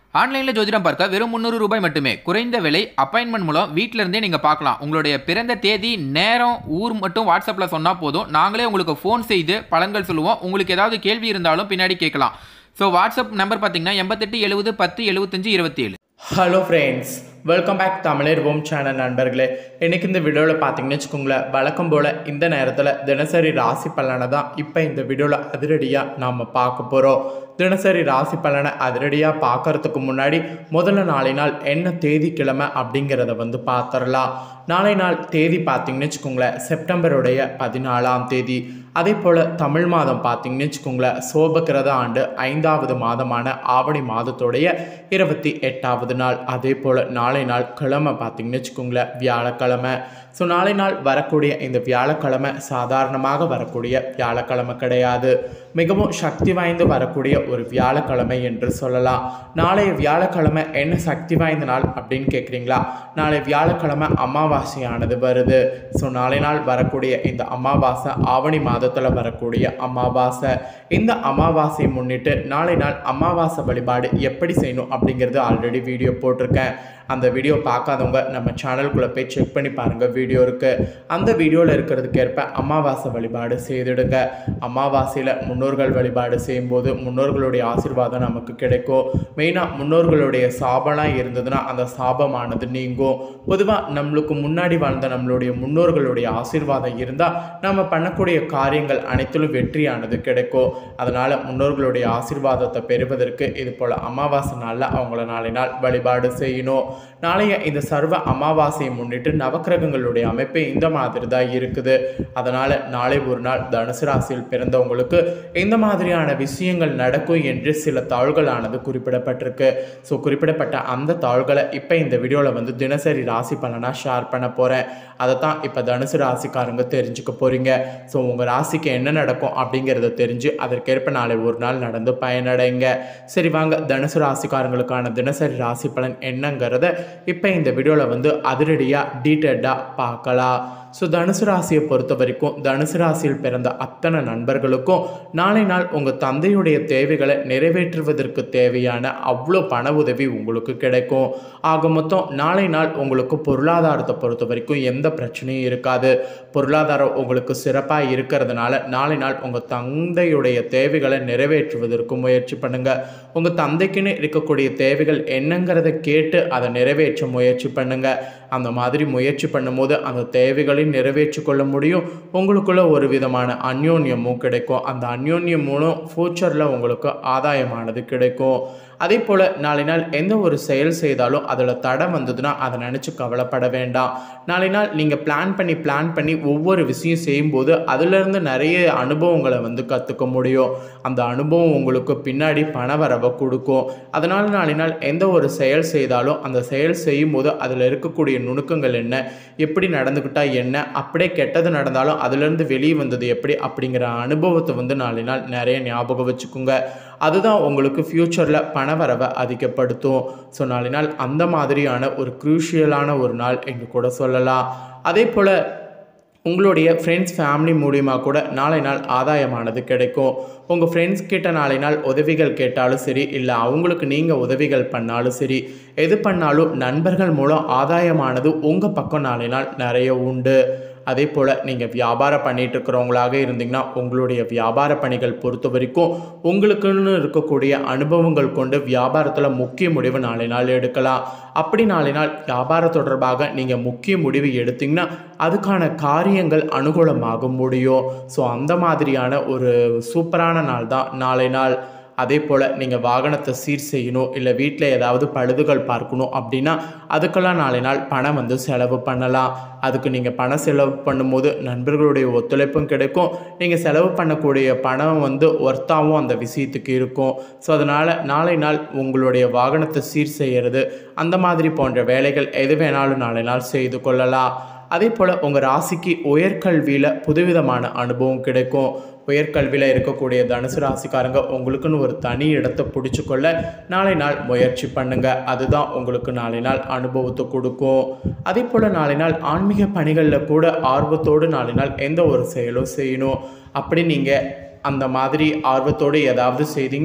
ஆன்லைனில் ஜோதிடம் பார்க்க வெறும் 300 ரூபாய் மட்டுமே. குறைந்த விலை. அப்பாயின்மெண்ட் மூலம் வீட்டில இருந்தே நீங்க பார்க்கலாம். உங்களுடைய பிறந்த தேதி, நேரம், ஊர் மட்டும் வாட்ஸ்அப்பில் சொன்னா போதும். நாங்களே உங்களுக்கு ஃபோன் செய்து பலன்கள் சொல்லுவோம். உங்களுக்கு ஏதாவது கேள்வி இருந்தாலும் பின்னாடி கேட்கலாம். ஸோ வாட்ஸ்அப் நம்பர் பார்த்தீங்கன்னா 88 70 10 75 27. ஹலோ ஃப்ரெண்ட்ஸ், வெல்கம் பேக் தமிழர் ஹோம் சேனல் நண்பர்களே. இன்றைக்கி இந்த வீடியோவில் பார்த்தீங்கன்னு வச்சுக்கோங்களேன், வழக்கம் போல் இந்த நேரத்தில் தினசரி ராசி பலனை தான் இப்போ இந்த வீடியோவில் அதிரடியாக நாம் பார்க்க போகிறோம். தினசரி ராசி பலனை அதிரடியாக பார்க்கறதுக்கு முன்னாடி முதல்ல நாளை நாள் என்ன தேதி கிழமை அப்படிங்கிறத பார்த்துடலாம். நாளை நாள் தேதி பார்த்தீங்கன்னு வச்சுக்கோங்களேன், செப்டம்பருடைய 14ஆம் தேதி. அதே போல் தமிழ் மாதம் பார்த்தீங்கன்னு வச்சுக்கோங்களேன், சோபகிரத ஆண்டு 5வது மாதமான ஆவணி மாதத்துடைய 28வது நாள். அதே போல் நாளை நாள் கிழமை பார்த்தீங்கன்னு வச்சுக்கோங்களேன், வியாழக்கிழமை. ஸோ நாளை நாள் வரக்கூடிய இந்த வியாழக்கிழமை சாதாரணமாக வரக்கூடிய வியாழக்கிழமை கிடையாது. மிகவும் சக்தி வாய்ந்து வரக்கூடிய ஒரு வியாழக்கிழமை என்று சொல்லலாம். நாளைய வியாழக்கிழமை என்ன சக்தி வாய்ந்த நாள் அப்படின்னு கேட்குறீங்களா? நாளை வியாழக்கிழமை அமாவாசையானது வருது. ஸோ நாளை நாள் வரக்கூடிய இந்த அமாவாசை ஆவணி மாதத்தில் வரக்கூடிய அமாவாசை. இந்த அமாவாசையை முன்னிட்டு நாளை நாள் அமாவாசை வழிபாடு எப்படி செய்யணும் அப்படிங்கிறது ஆல்ரெடி வீடியோ போட்டிருக்கேன். அந்த வீடியோ பார்க்காதவங்க நம்ம சேனலுக்குள்ளே போய் செக் பண்ணி பாருங்கள், வீடியோ இருக்குது. அந்த வீடியோவில் இருக்கிறதுக்கேற்ப அமாவாசை வழிபாடு செய்துடுங்க. அமாவாசையில் முன்னோர்கள் வழிபாடு செய்யும்போது முன்னோர்களுடைய ஆசீர்வாதம் நமக்கு கிடைக்கும். மெயினாக முன்னோர்களுடைய சாபம்லாம் இருந்ததுன்னா அந்த சாபமானது நீங்கும். பொதுவாக நம்மளுக்கு முன்னாடி வாழ்ந்த நம்மளுடைய முன்னோர்களுடைய ஆசீர்வாதம் இருந்தால் நம்ம பண்ணக்கூடிய காரியங்கள் அனைத்திலும் வெற்றியானது கிடைக்கும். அதனால் முன்னோர்களுடைய ஆசீர்வாதத்தை பெறுவதற்கு இது போல் அமாவாசை நாளில் அவங்கள நாளை நாள் வழிபாடு செய்யணும். நாளைய இந்த சர்வ அமாவாசையை முன்னிட்டு நவக்கிரகங்களுடைய அமைப்பு இந்த மாதிரி தான் இருக்குது. அதனால் நாளை ஒரு நாள் தனுசு ராசியில் பிறந்தவங்களுக்கு இந்த மாதிரியான விஷயங்கள் நடக்கும் என்று சில தாள்களானது குறிப்பிடப்பட்டிருக்கு. ஸோ குறிப்பிடப்பட்ட அந்த தாள்களை இப்போ இந்த வீடியோவில் தினசரி ராசி பலனாக ஷேர் பண்ண போகிறேன். அதை தான் இப்போ தனுசு ராசிக்காரங்க தெரிஞ்சுக்க போகிறீங்க. ஸோ உங்கள் ராசிக்கு என்ன நடக்கும் அப்படிங்கிறத தெரிஞ்சு அதற்கேற்ப நாளை ஒரு நாள் நடந்து பயனடைங்க. சரி வாங்க, தனுசு ராசிக்காரங்களுக்கான தினசரி ராசி பலன் என்னங்கிறத இப்போ இந்த வீடியோவில் அதிரடியாக டீட்டெயில்டாக பார்க்கலாம். ஸோ தனுசு ராசியை பொறுத்த வரைக்கும் தனுசு ராசியில் பிறந்த அத்தனை நண்பர்களுக்கும் நாளை நாள் உங்கள் தந்தையுடைய தேவைகளை நிறைவேற்றுவதற்கு தேவையான அவ்வளோ பண உதவி உங்களுக்கு கிடைக்கும். ஆக மொத்தம் நாளை நாள் உங்களுக்கு பொருளாதாரத்தை பொறுத்த வரைக்கும் எந்த பிரச்சனையும் இருக்காது. பொருளாதாரம் உங்களுக்கு சிறப்பாக இருக்கிறதுனால நாளை நாள் உங்கள் தந்தையுடைய தேவைகளை நிறைவேற்றுவதற்கு முயற்சி பண்ணுங்கள். உங்கள் தந்தைக்குன்னு இருக்கக்கூடிய தேவைகள் என்னங்கிறத கேட்டு அதை நிறைவேற்ற முயற்சி பண்ணுங்கள். அந்த மாதிரி முயற்சி பண்ணும்போது அந்த தேவைகளை நிறைவேற்றி கொள்ள முடியும். உங்களுக்குள்ள ஒரு விதமான அந்யோன்யமும் கிடைக்கும். அந்த அந்யோன்யம் மூலம் ஃபியூச்சரில் உங்களுக்கு ஆதாயமானது கிடைக்கும். அதே போல் நாளை நாள் எந்த ஒரு செயல் செய்தாலும் அதில் தடை வந்ததுன்னா அதை நினச்சி கவலைப்பட வேண்டாம். நாளை நாள் நீங்கள் பிளான் பண்ணி ஒவ்வொரு விஷயம் செய்யும்போது அதிலிருந்து நிறைய அனுபவங்களை கற்றுக்க முடியும். அந்த அனுபவம் உங்களுக்கு பின்னாடி பணவரவை கொடுக்கும். அதனால் நாளை நாள் எந்த ஒரு செயல் செய்தாலும் அந்த செயல் செய்யும்போது அதில் இருக்கக்கூடிய நுணுக்கங்கள் என்ன, எப்படி நடந்துக்கிட்டால் என்ன, அப்படியே கெட்டது நடந்தாலும் அதிலிருந்து வெளியே வந்தது எப்படி அப்படிங்கிற அனுபவத்தை நாளை நாள் நிறைய ஞாபகம் வச்சுக்கோங்க. அதுதான் உங்களுக்கு ஃப்யூச்சரில் பணவரவை அதிகப்படுத்தும். ஸோ நாளை நாள் அந்த மாதிரியான ஒரு க்ரூஷியலான ஒரு நாள் என்று கூட சொல்லலாம். அதே போல் உங்களுடைய ஃப்ரெண்ட்ஸ் ஃபேமிலி மூலியமாக கூட நாளை நாள் ஆதாயமானது கிடைக்கும். உங்கள் ஃப்ரெண்ட்ஸ் கிட்ட நாளை நாள் உதவிகள் கேட்டாலும் சரி, இல்லை அவங்களுக்கு நீங்கள் உதவிகள் பண்ணாலும் சரி, எது பண்ணாலும் நண்பர்கள் மூலம் ஆதாயமானது உங்கள் பக்கம் நாளை நாள் நிறைய உண்டு. அதே போல் நீங்கள் வியாபாரம் பண்ணிகிட்டு இருக்கிறவங்களாக இருந்தீங்கன்னா உங்களுடைய வியாபார பணிகள் பொறுத்த வரைக்கும் உங்களுக்குன்னு இருக்கக்கூடிய அனுபவங்கள் கொண்டு வியாபாரத்தில் முக்கிய முடிவு நாளை நாள் எடுக்கலாம். அப்படி நாளை நாள் வியாபார தொடர்பாக நீங்கள் முக்கிய முடிவு எடுத்தீங்கன்னா அதுக்கான காரியங்கள் அனுகூலமாக முடியும். ஸோ அந்த மாதிரியான ஒரு சூப்பரான நாள் தான் நாளை நாள். அதே போல் நீங்கள் வாகனத்தை சீர் செய்யணும், இல்லை வீட்டில் ஏதாவது பழுதுகள் பார்க்கணும் அப்படின்னா அதுக்கெல்லாம் நாளை நாள் பணம் செலவு பண்ணலாம். அதுக்கு நீங்கள் பணம் செலவு பண்ணும்போது நண்பர்களுடைய ஒத்துழைப்பும் கிடைக்கும். நீங்கள் செலவு பண்ணக்கூடிய பணம் ஒர்த்தாகவும் அந்த விஷயத்துக்கு இருக்கும். ஸோ அதனால் நாளை நாள் உங்களுடைய வாகனத்தை சீர் செய்கிறது அந்த மாதிரி போன்ற வேலைகள் எது வேணாலும் நாளை நாள் செய்து கொள்ளலாம். அதே போல் உங்கள் ராசிக்கு உயர்கல்வியில் புதுவிதமான அனுபவம் கிடைக்கும். உயர்கல்வியில் இருக்கக்கூடிய தனுசு ராசிக்காரங்க உங்களுக்குன்னு ஒரு தனி இடத்தை பிடிச்சிக்கொள்ள நாளை நாள் முயற்சி பண்ணுங்கள். அதுதான் உங்களுக்கு நாளை நாள் அனுபவத்தை கொடுக்கும். அதே போல் நாளை நாள் ஆன்மீக பணிகளில் கூட ஆர்வத்தோடு நாளை நாள் எந்த ஒரு செயலும் செய்யணும். அப்படி நீங்கள் அந்த மாதிரி ஆர்வத்தோடு ஏதாவது செய்தீங்கன்னா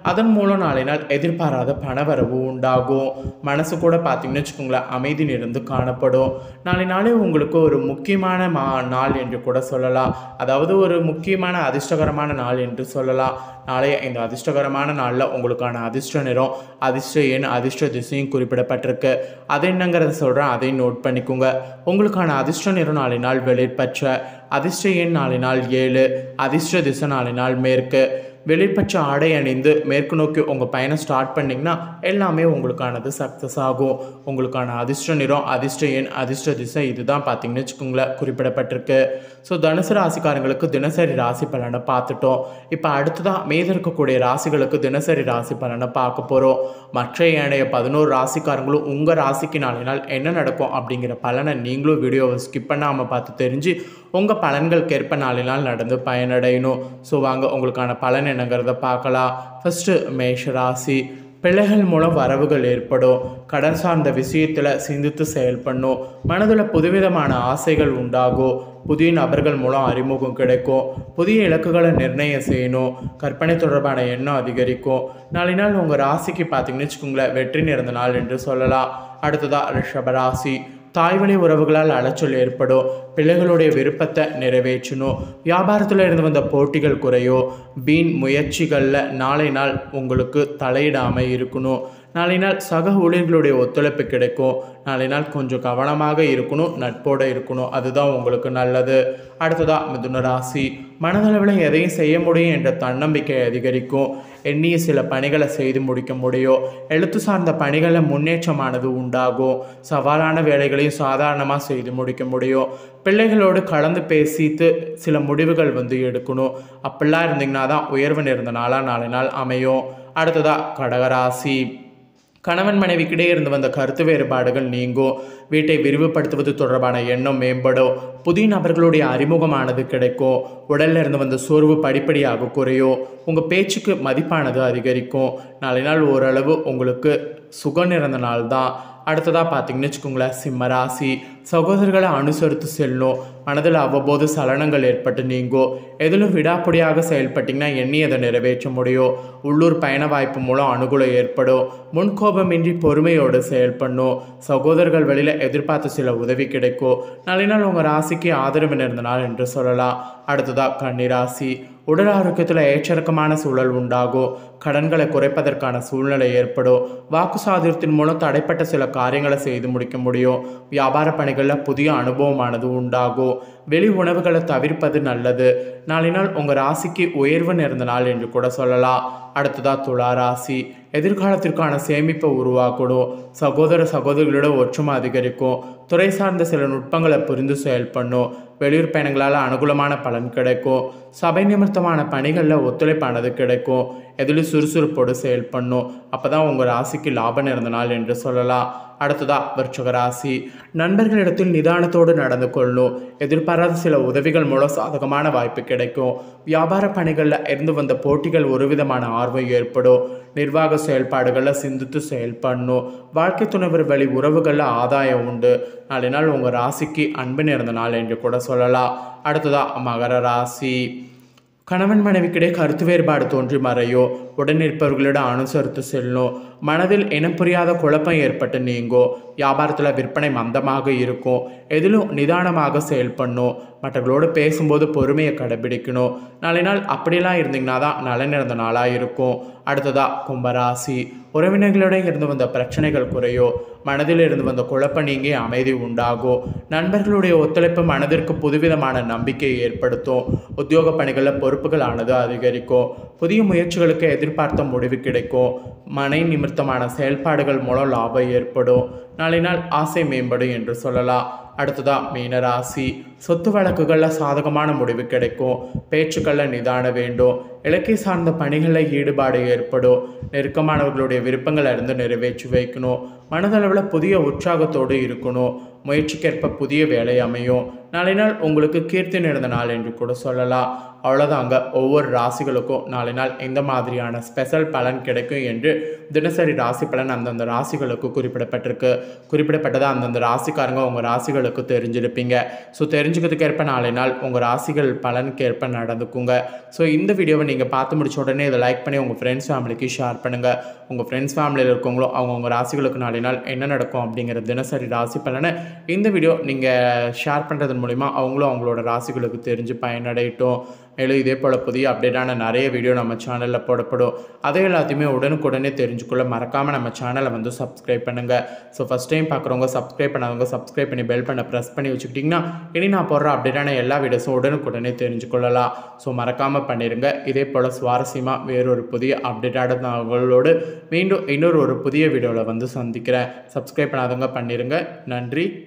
அதன் மூலம் நாளை நாள் எதிர்பாராத பணவரவு உண்டாகும். மனசு கூட பார்த்தீங்கன்னு வச்சுக்கோங்களேன் அமைதி நிறைந்து காணப்படும். நாளே உங்களுக்கு ஒரு முக்கியமான நாள் என்று கூட சொல்லலாம். அதாவது ஒரு முக்கியமான அதிர்ஷ்டகரமான நாள் என்று சொல்லலாம். நாளைய இந்த அதிர்ஷ்டகரமான நாளில் உங்களுக்கான அதிர்ஷ்ட நிறம், அதிர்ஷ்ட எண், அதிர்ஷ்ட திசையும் குறிப்பிடப்பட்டிருக்கு. அது என்னங்கிறத சொல்கிறேன், அதையும் நோட் பண்ணிக்கோங்க. உங்களுக்கான அதிர்ஷ்ட நிறம் நாளை நாள் வெளிர்பச்சை, அதிர்ஷ்ட எண் நாளை நாள் 7, அதிர்ஷ்ட திசை நாளை நாள் மேற்கு. வெளிர்பச்சை ஆடை அணிந்து மேற்கு நோக்கி உங்கள் பயணம் ஸ்டார்ட் பண்ணிங்கன்னா எல்லாமே உங்களுக்கானது சக்ஸஸ் ஆகும். உங்களுக்கான அதிர்ஷ்ட நிறம், அதிர்ஷ்ட எண், அதிர்ஷ்ட திசை இதுதான் பார்த்தீங்கன்னு வச்சுக்கோங்களேன் குறிப்பிடப்பட்டிருக்கு. ஸோ தனுசு ராசிக்காரங்களுக்கு தினசரி ராசி பலனை பார்த்துட்டோம். இப்போ அடுத்ததான் மீதி இருக்கக்கூடிய ராசிகளுக்கு தினசரி ராசி பலனை பார்க்க போகிறோம். மற்ற ஏனைய 11 ராசிக்காரங்களும் உங்கள் ராசிக்கு நாளை நாள் என்ன நடக்கும் அப்படிங்கிற பலனை நீங்களும் வீடியோவை ஸ்கிப் பண்ணாமல் பார்த்து தெரிஞ்சு உங்கள் பலன்களுக்கு ஏற்ப நாளை நாள் நடந்து பயனடையணும். ஸோ வாங்க உங்களுக்கான பலன் என்னங்கிறத பார்க்கலாம். ஃபஸ்ட்டு மேஷ ராசி. பிள்ளைகள் மூலம் வரவுகள் ஏற்படும். கடன் சார்ந்த விஷயத்தில் சிந்தித்து செயல்படணும். மனதில் புதுவிதமான ஆசைகள் உண்டாகும். புதிய நபர்கள் மூலம் அறிமுகம் கிடைக்கும். புதிய இலக்குகளை நிர்ணயம் செய்யணும். கற்பனை தொடர்பான எண்ணம் அதிகரிக்கும். நாளை நாள் உங்கள் ராசிக்கு பார்த்தீங்கன்னு வச்சுக்கோங்களேன் வெற்றி நிறைந்த நாள் என்று சொல்லலாம். அடுத்ததாக ரிஷபராசி. தாய்வழி உறவுகளால் அலைச்சல் ஏற்படும். பிள்ளைகளுடைய விருப்பத்தை நிறைவேற்றணும். வியாபாரத்தில் இருந்து வந்த போட்டிகள் குறையும். வீண் முயற்சிகளில் நாளை நாள் உங்களுக்கு தலையிடாமல் இருக்கணும். நாளை நாள் சக ஊழியர்களுடைய ஒத்துழைப்பு கிடைக்கும். நாளை நாள் கொஞ்சம் கவனமாக இருக்கணும், நட்போடு இருக்கணும், அதுதான் உங்களுக்கு நல்லது. அடுத்ததாக மிதுன ராசி. மனதளவில் எதையும் செய்ய முடியும் என்ற தன்னம்பிக்கை அதிகரிக்கும். எண்ணிய சில பணிகளை செய்து முடிக்க முடியும். எழுத்து சார்ந்த பணிகளில் முன்னேற்றமானது உண்டாகும். சவாலான வேலைகளையும் சாதாரணமாக செய்து முடிக்க முடியும். பிள்ளைகளோடு கலந்து பேசிட்டு சில முடிவுகள் எடுக்கணும். அப்படிலாம் இருந்தீங்கன்னா தான் உயர்வு நிறைந்த நாளாக நாளை நாள் அமையும். அடுத்ததாக கடகராசி. கணவன் மனைவிக்கிடையே இருந்து வந்த கருத்து வேறுபாடுகள் நீங்கும். வீட்டை விரிவுபடுத்துவது தொடர்பான எண்ணம் மேம்படும். புதிய நபர்களுடைய அறிமுகமானது கிடைக்கும். உடலில் இருந்து வந்த சோர்வு படிப்படியாக குறையும். உங்கள் பேச்சுக்கு மதிப்பானது அதிகரிக்கும். நாளை நாள் ஓரளவு உங்களுக்கு சுகம் நிறைந்த நாள் தான். அடுத்ததாக பார்த்தீங்கன்னு வச்சுக்கோங்களேன் சிம்மராசி. சகோதரர்களை அனுசரித்து செல்லும். மனதில் அவ்வப்போது சலனங்கள் ஏற்பட்டு நீங்கும். எதிலும் விடாப்படியாக செயல்பட்டிங்கன்னா எண்ணியதை நிறைவேற்ற முடியும். உள்ளூர் பயண வாய்ப்பு மூலம் அனுகூலம் ஏற்படும். முன்கோபமின்றி பொறுமையோடு செயல்படணும். சகோதரர்கள் வழியில் எதிர்பார்த்த சில உதவி கிடைக்கும். நாளை நாள் உங்கள் ராசிக்கு ஆதரவு நிறைந்த நாள் என்று சொல்லலாம். அடுத்ததாக கன்னிராசி. உடல் ஆரோக்கியத்தில் ஏற்றிறக்கமான சூழல் உண்டாகும். கடன்களை குறைப்பதற்கான சூழ்நிலை ஏற்படும். வாக்கு சாதுரியத்தின் மூலம் தடைப்பட்ட சில காரியங்களை செய்து முடிக்க முடியும். வியாபார பணிகளில் புதிய அனுபவமானது உண்டாகும். வெளி உணவுகளை தவிர்ப்பது நல்லது. நாளை நாள் உங்கள் ராசிக்கு உயர்வு நிறைந்த நாள் என்று கூட சொல்லலாம். அடுத்ததாக துலா ராசி. எதிர்காலத்திற்கான சேமிப்பை உருவாக்கணும். சகோதர சகோதரிகளோட ஒற்றுமை அதிகரிக்கும். துறை சார்ந்த சில நுட்பங்களை புரிந்து செயல்படணும். வெளியூர் பயணங்களால் அனுகூலமான பலன் கிடைக்கும். சபை நிமித்தமான பணிகளில் ஒத்துழைப்பானது கிடைக்கும். எதிலும் சுறுசுறுப்போடு செயல்படணும். அப்போ தான் உங்கள் ராசிக்கு லாபம் நிறைந்த நாள் என்று சொல்லலாம். அடுத்ததாக விருச்சிக ராசி. நண்பர்களிடத்தில் நிதானத்தோடு நடந்து கொள்ளணும். எதிர்பாராத சில உதவிகள் மூலம் சாதகமான வாய்ப்பு கிடைக்கும். வியாபார பணிகளில் இருந்து வந்த போட்டிகள் ஒரு விதமான ஆர்வம் ஏற்படும். நிர்வாக செயல்பாடுகளில் சிந்தித்து செயல்படணும். வாழ்க்கை துணைவர் வழி உறவுகளில் ஆதாயம் உண்டு. நாளை நாள் உங்கள் ராசிக்கு அன்பு நிறைந்த நாள் என்று கூட சொல்லலாம். அடுத்ததாக மகர ராசி. கணவன் மனைவிக்கிடையே கருத்து வேறுபாடு தோன்றி மறையோ. உடனிருப்பவர்களிடம் அனுசரித்து செல்லும். மனதில் இனம் புரியாத குழப்பம் ஏற்பட்டு நீங்கும். வியாபாரத்தில் விற்பனை மந்தமாக இருக்கும். எதிலும் நிதானமாக செயல்படணும். மற்றவர்களோடு பேசும்போது பொறுமையை கடைபிடிக்கணும். நாளை நாள் அப்படிலாம் இருந்தீங்கன்னா தான் நலன் நிறைந்த நாளாக இருக்கும். அடுத்ததாக கும்பராசி. உறவினர்களுடைய இருந்து வந்த பிரச்சனைகள் குறையோ. மனதில் இருந்து வந்த குழப்பம் நீங்கி அமைதி உண்டாகும். நண்பர்களுடைய ஒத்துழைப்பு மனதிற்கு புதுவிதமான நம்பிக்கையை ஏற்படுத்தும். உத்தியோக பணிகளில் பொறுப்புகள் ஆனது அதிகரிக்கும். புதிய முயற்சிகளுக்கு எதிர்பார்த்த முடிவு கிடைக்கும். மனை நிமித்தமான செயல்பாடுகள் மூலம் லாபம் ஏற்படும். நாளை நாள் ஆசை மேம்படும் என்று சொல்லலாம். அடுத்ததாக மீனராசி. சொத்து வழக்குகளில் சாதகமான முடிவு கிடைக்கும். பேச்சுக்களில் நிதானம் வேண்டும். இலக்கிய சார்ந்த பணிகளில் ஈடுபாடு ஏற்படும். நெருக்கமானவர்களுடைய விருப்பங்களை இருந்து நிறைவேற்றி வைக்கணும். மனதளவில் புதிய உற்சாகத்தோடு இருக்கணும். முயற்சிக்கேற்ப புதிய வேலை அமையும். நாளை நாள் உங்களுக்கு கீர்த்தி நிறைந்த நாள் என்று கூட சொல்லலாம். அவ்வளோதாங்க, ஒவ்வொரு ராசிகளுக்கும் நாளை நாள் இந்த மாதிரியான ஸ்பெஷல் பலன் கிடைக்கும் என்று தினசரி ராசி பலன் அந்தந்த ராசிகளுக்கு குறிப்பிடப்பட்டதாக அந்தந்த ராசிக்காரங்க உங்கள் ராசிகளுக்கு தெரிஞ்சிருப்பீங்க. ஸோ தெரிஞ்சுக்கிறதுக்கு ஏற்ப நாளை நாள் உங்கள் ராசிகள் பலனுக்கு ஏற்ப நடந்துக்குங்க. ஸோ இந்த வீடியோவை நீங்கள் பார்த்து முடிச்ச உடனே இதை லைக் பண்ணி உங்கள் ஃப்ரெண்ட்ஸ் ஃபேமிலிக்கு ஷேர் பண்ணுங்கள். உங்கள் ஃப்ரெண்ட்ஸ் ஃபேமிலியில் இருக்கவங்களும் அவங்கவுங்க ராசிகளுக்கு நாளை நாள் என்ன நடக்கும் அப்படிங்கிற தினசரி ராசி பலனை இந்த வீடியோ நீங்கள் ஷேர் பண்ணுறது மூலிமா அவங்களும் அவங்களோட ராசிகளுக்கு தெரிஞ்சு பயனடையட்டும். மேலும் இதே போல் புதிய அப்டேட்டான நிறைய வீடியோ நம்ம சேனலில் போடப்படும். அதை எல்லாத்தையுமே உடனுக்குடனே தெரிஞ்சுக்கொள்ள மறக்காமல் நம்ம சேனலை வந்து சப்ஸ்கிரைப் பண்ணுங்கள். ஸோ ஃபஸ்ட் டைம் பார்க்குறவங்க சப்ஸ்கிரைப் பண்ணாதவங்க சப்ஸ்கிரைப் பண்ணி பெல் பண்ண ப்ரெஸ் பண்ணி வச்சுக்கிட்டிங்கன்னா இனி நான் போடுற அப்டேட்டான எல்லா வீடியோஸும் உடனுக்குடனே தெரிஞ்சுக்கொள்ளலாம். ஸோ மறக்காமல் பண்ணிடுங்க. இதே போல் சுவாரஸ்யமாக வேறொரு புதிய அப்டேட்டான தகவலோடு மீண்டும் இன்னொரு புதிய வீடியோவில் வந்து சந்திக்கிறேன். சப்ஸ்கிரைப் பண்ணாதவங்க பண்ணிடுங்க. நன்றி.